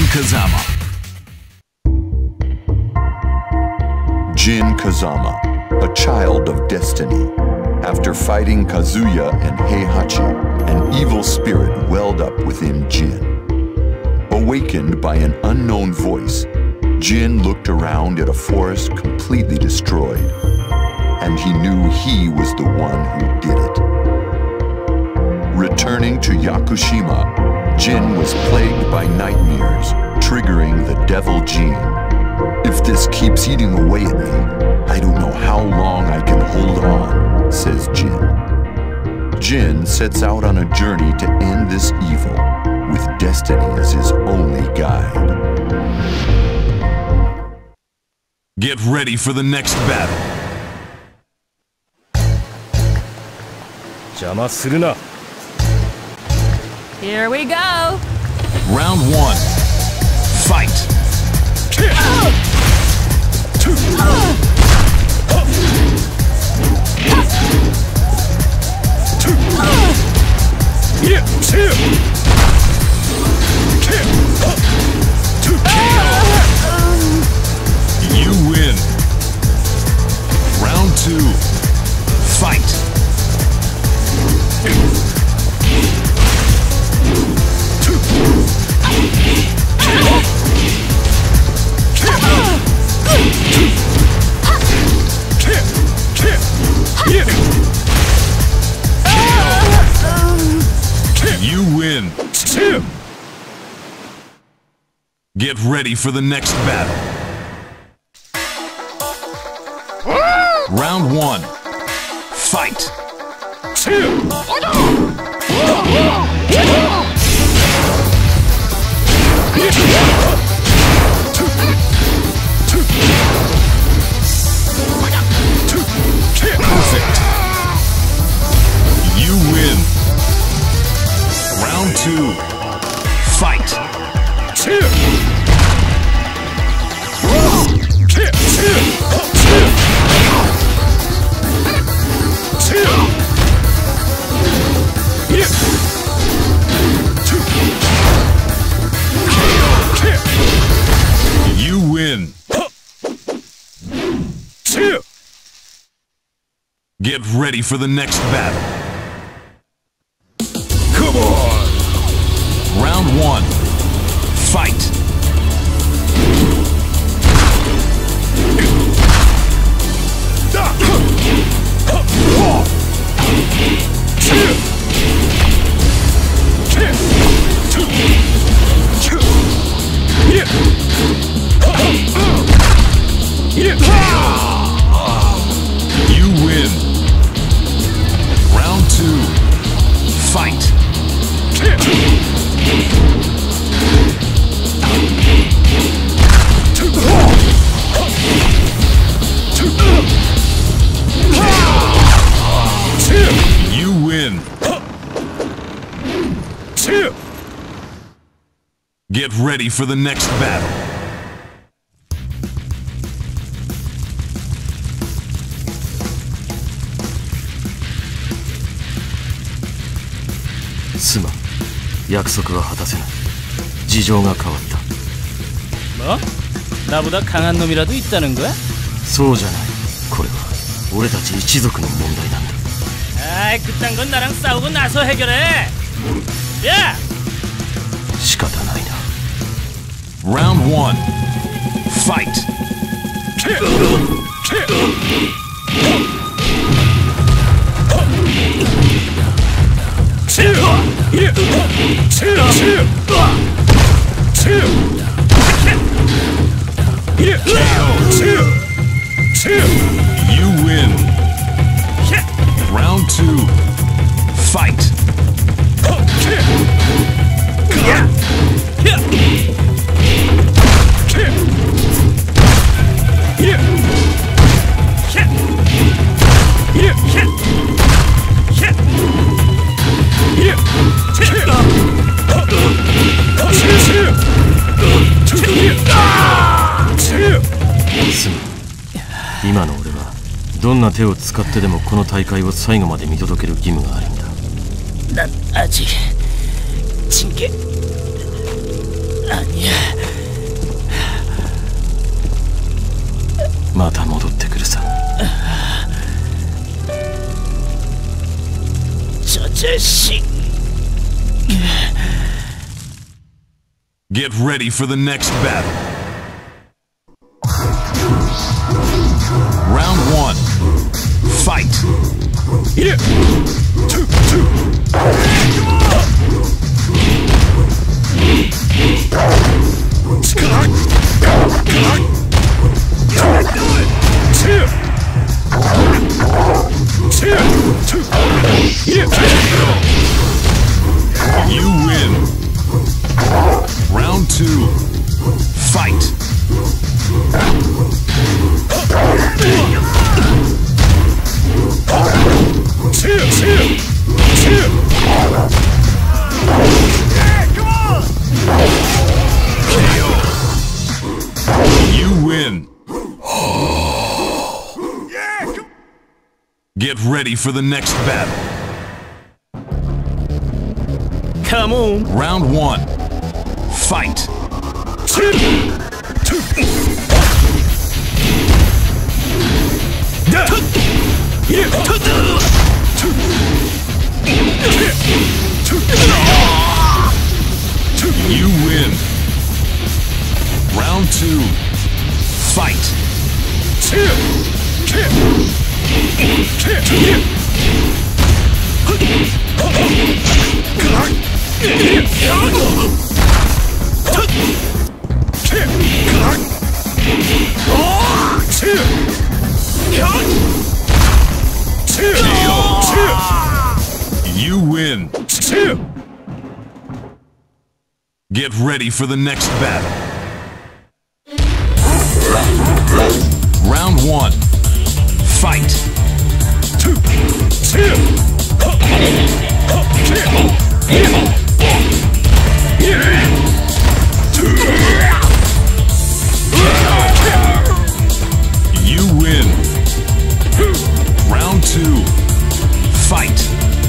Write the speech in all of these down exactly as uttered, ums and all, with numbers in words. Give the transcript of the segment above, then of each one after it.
Kazama. Jin Kazama, a child of destiny. After fighting Kazuya and Heihachi, an evil spirit welled up within Jin. Awakened by an unknown voice, Jin looked around at a forest completely destroyed, and he knew he was the one who did it. Returning to Yakushima, Jin was plagued by nightmares, triggering the devil gene. If this keeps eating away at me, I don't know how long I can hold on, says Jin. Jin sets out on a journey to end this evil, with destiny as his only guide. Get ready for the next battle. Here we go. Round one. Fight. You win. Round two. Fight. You win. Get ready for the next battle. Round one. Fight. Perfect. You win. Round two. Fight. You win. Get ready for the next battle. Come on! Round one. Fight. You win. Round two. Fight. You win. Get ready for the next battle. Suma, 約束は果たせない。事情が変わった。 뭐? 나보다 강한 놈이라도 있다는 거야? そうじゃない。これは俺たち一族の問題なんだ。 아이, 그딴 건 나랑 싸우고 나서 해결해. 야! 仕方ないな。 Round one. Fight. You win. Round two. Fight. スム、今の俺はどんな手を使ってでもこの大会を最後まで見届ける義務があるんだ。 난 아직 징계 아니야. また戻ってくるさ。 ちょちょし。 Get ready for the next battle. Round one. Fight. Yeah. Two, two. Scott. Scott. Two. Two. Two. Yeah. You win. Round two. Fight. Two, two, two. Yeah, come on. K O. You win. Yeah, come. Get ready for the next battle. Come on. Round one. Fight. Two, two. Yeah. Yeah. Two. Two. Two. You win. Round two. Fight. Two. Kick. Kick. Yeah. You win. Get ready for the next battle. Round one. Fight. Two. Two. You win. Round two. Fight.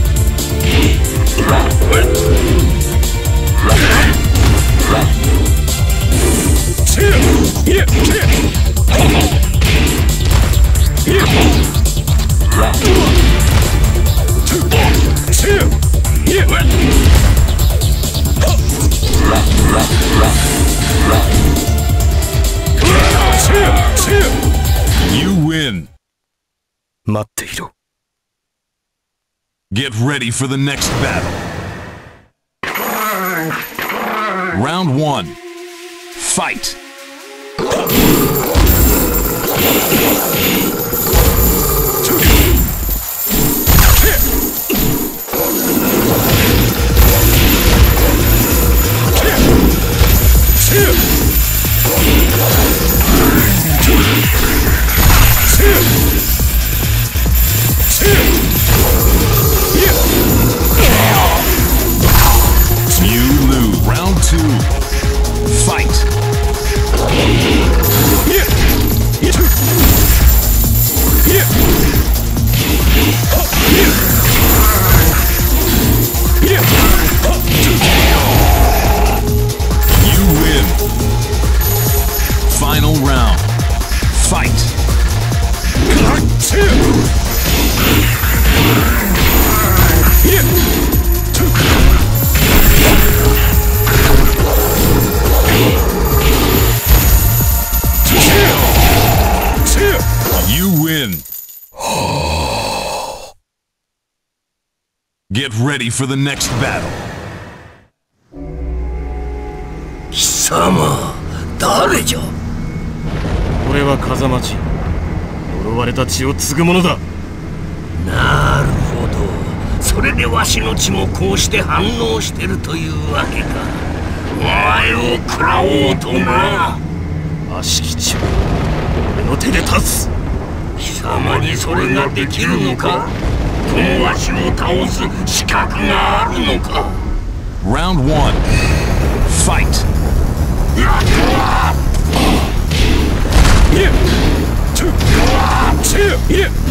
You win. 待っていろ。 Get ready for the next battle. Round one. Fight. You lose. Round two. Fight. You win. Final round. Fight. You win. Get ready for the next battle. 貴様、誰じゃ。 俺は風待ち。呪われた血を継ぐものだ。 なるほど。それでわしの血もこうして反応してるというわけか。お前を食らおうとな。 悪しき血は俺の手で立つ。 貴様にそれができるのか。このわしを倒す資格があるのか。 Round one. Fight. Yeah. Two. Two. Yeah.